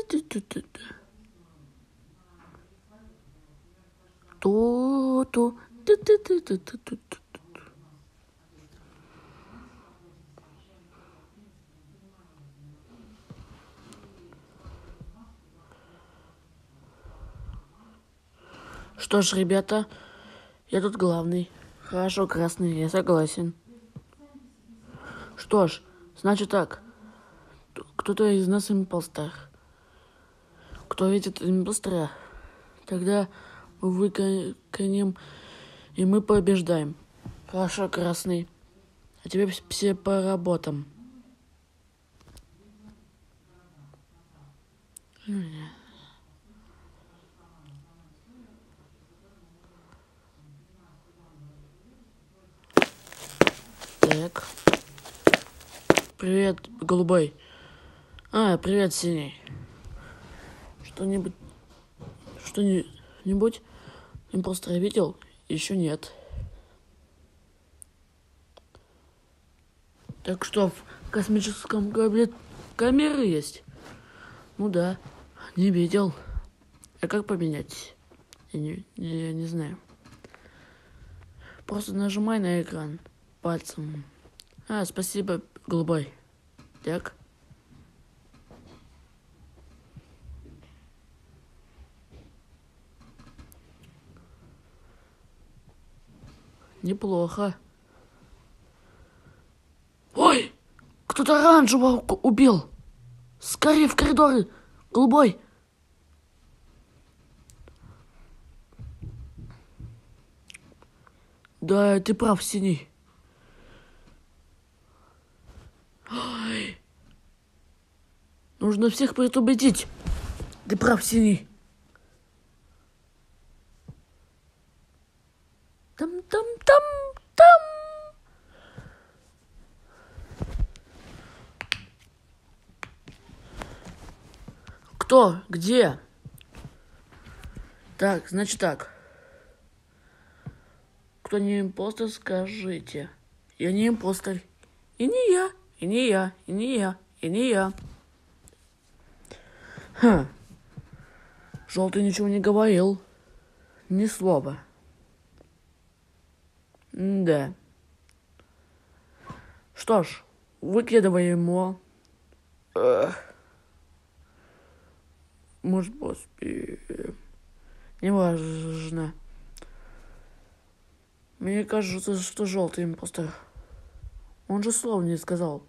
Что ж, ребята, я тут главный. Хорошо, красный, я согласен. Что ж, значит так. Кто-то из нас импостер. Кто видит импостера, тогда мы выкинем, и мы побеждаем. Хорошо, красный. А теперь все по работам. Так. Привет, голубой. Привет, синий. Что-нибудь импостера видел? Еще нет. Так что, в космическом корабле камеры есть? Ну да, не видел. А как поменять? Я не знаю. Просто нажимай на экран пальцем. Спасибо, голубой. Так. Неплохо. Ой! Кто-то оранжевого убил! Скорее в коридоры! Голубой! Да, ты прав, синий. Ой. Нужно всех предупредить. Ты прав, синий. Там. Кто? Где? Так, значит так. Кто не импостер, скажите. Я не импостер. И не я, и не я, и не я, и не я. Желтый ничего не говорил. Ни слова. Да. Что ж, выкидываем его. Может, поспеем. Неважно. Мне кажется, что желтый импостер. Он же слова не сказал.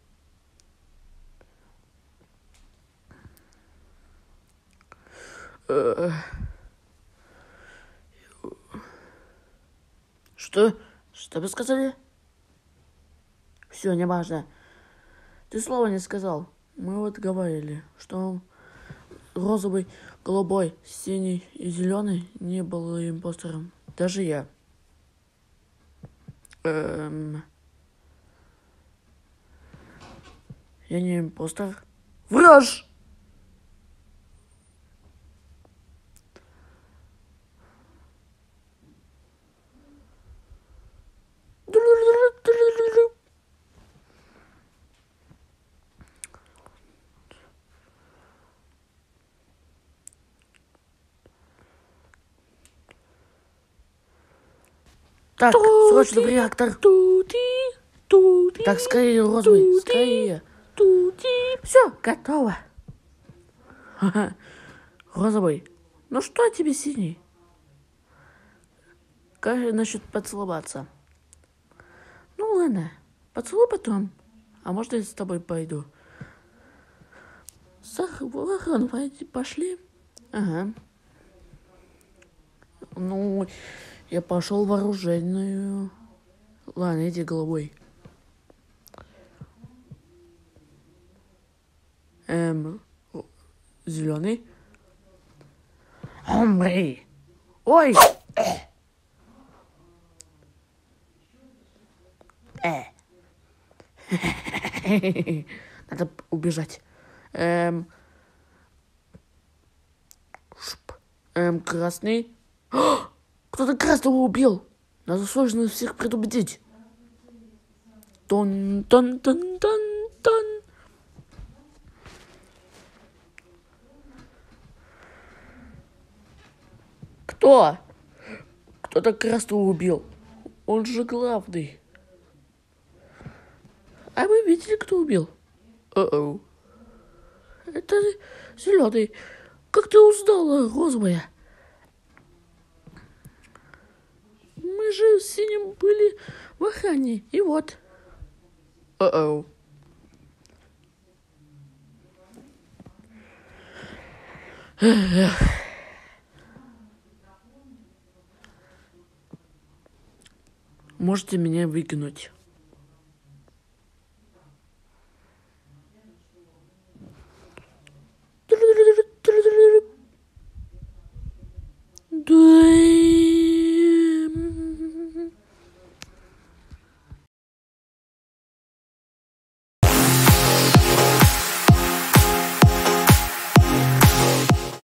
Что? Что вы сказали? Все, неважно. Ты слова не сказал. Мы вот говорили, что розовый, голубой, синий и зеленый не был импостером. Даже я. Я не импостер. Враж! Так, срочно в реактор. Так, скорее, розовый, скорее. Все, готово. Розовый, ну что тебе, синий? Как насчет поцеловаться? Ну ладно, поцелуй потом. А может, я с тобой пойду? Ладно, пошли. Ага. Ну, я пошел в оружейную. Ладно, иди головой. Зеленый. Умри. Ой. Надо убежать. Красный. Кто-то красного убил. Надо срочно всех предупредить. Тон. Что? Кто-то Красного убил. Он же главный. А вы видели, кто убил? О-оу. Это Зеленый. Как ты узнала, розовая? Мы же с Синим были в охране. И вот. О-оу. Можете меня выкинуть.